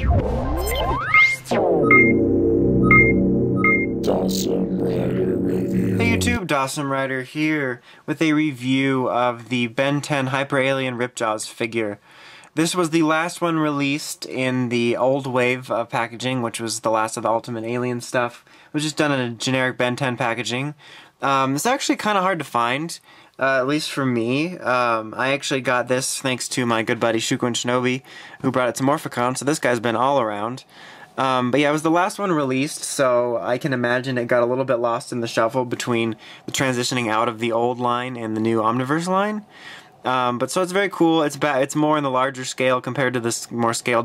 Hey YouTube, Dawson Rider here with a review of the Ben 10 Hyper Alien Ripjaws figure. This was the last one released in the old wave of packaging, which was the last of the Ultimate Alien stuff. It was just done in a generic Ben 10 packaging. It's actually kind of hard to find, at least for me. I actually got this thanks to my good buddy Shuko Shinobi, who brought it to Morphicon, so this guy's been all around. But yeah, it was the last one released, so I can imagine it got a little bit lost in the shuffle between the transitioning out of the old line and the new Omniverse line. But so it's very cool. It's more in the larger scale compared to the more scaled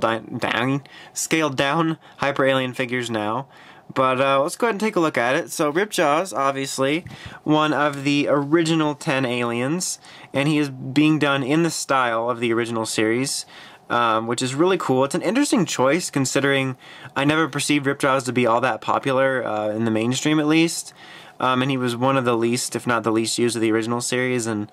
down Hyper Alien figures now. But let's go ahead and take a look at it. So Ripjaws, obviously, one of the original 10 aliens, and he is being done in the style of the original series. Which is really cool. It's an interesting choice considering I never perceived Ripjaws to be all that popular in the mainstream at least. And he was one of the least, if not the least used of the original series, and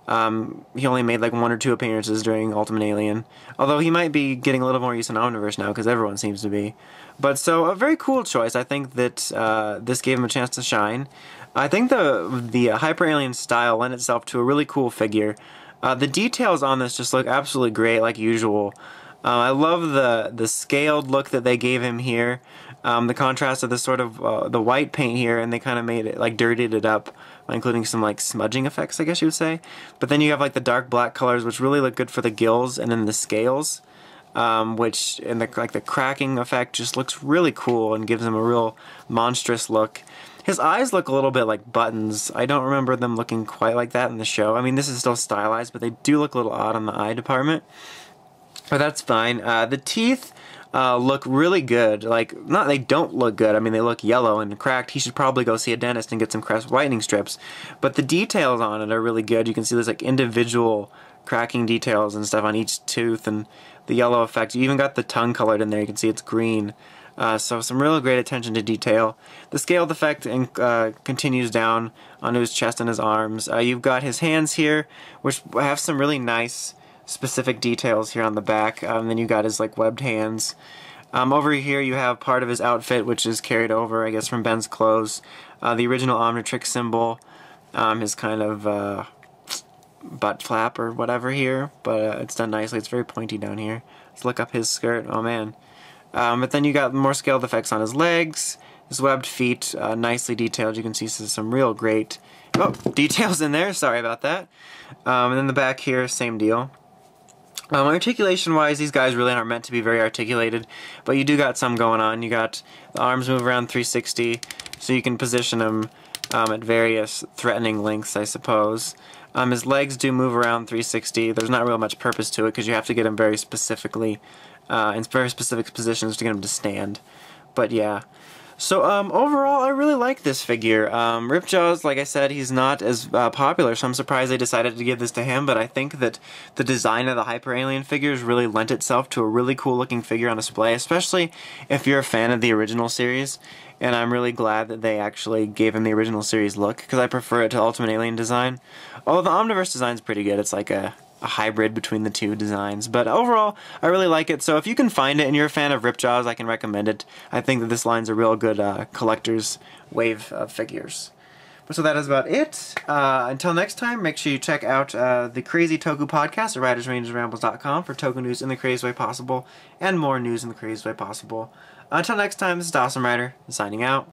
he only made like 1 or 2 appearances during Ultimate Alien. Although he might be getting a little more use in Omniverse now because everyone seems to be. But so a very cool choice. I think that this gave him a chance to shine. I think the Hyper Alien style lent itself to a really cool figure. The details on this just look absolutely great, like usual. I love the scaled look that they gave him here. The contrast of the sort of the white paint here, and they kind of made it like dirtied it up by including some like smudging effects, I guess you would say. But then you have like the dark black colors, which really look good for the gills, and then the scales, which and the cracking effect just looks really cool and gives him a real monstrous look. His eyes look a little bit like buttons. I don't remember them looking quite like that in the show. I mean, this is still stylized, but they do look a little odd on the eye department. But that's fine. The teeth look really good. They don't look good. I mean, they look yellow and cracked. He should probably go see a dentist and get some crest whitening strips. But the details on it are really good. You can see there's like individual cracking details and stuff on each tooth, and the yellow effect. You even got the tongue colored in there. You can see it's green. So some real great attention to detail. The scaled effect continues down onto his chest and his arms. You've got his hands here, which have some really nice specific details here on the back. Then you've got his like webbed hands. Over here you have part of his outfit, which is carried over, I guess, from Ben's clothes. The original Omnitrix symbol, his kind of butt flap or whatever here, but it's done nicely. It's very pointy down here. Let's look up his skirt. Oh man. But then you got more scaled effects on his legs, his webbed feet, nicely detailed. You can see some real great details in there. Sorry about that. And then the back here, same deal. Articulation-wise, these guys really aren't meant to be very articulated, but you do got some going on. You got the arms move around 360, so you can position them at various threatening lengths, I suppose. His legs do move around 360. There's not real much purpose to it because you have to get them very specifically in very specific positions to get him to stand. But yeah. So overall, I really like this figure. Ripjaws, like I said, he's not as popular, so I'm surprised they decided to give this to him, but I think that the design of the Hyper Alien figures really lent itself to a really cool looking figure on display, especially if you're a fan of the original series. And I'm really glad that they actually gave him the original series look, because I prefer it to Ultimate Alien design. Although the Omniverse design's pretty good. It's like a hybrid between the two designs. But overall, I really like it. So if you can find it and you're a fan of Ripjaws, I can recommend it. I think that this line's a real good collector's wave of figures. But so that is about it. Until next time, make sure you check out the Crazy Toku podcast at WritersRangersRambles.com for Toku news in the craziest way possible, and more news in the craziest way possible. Until next time, this is Dawson Rider, signing out.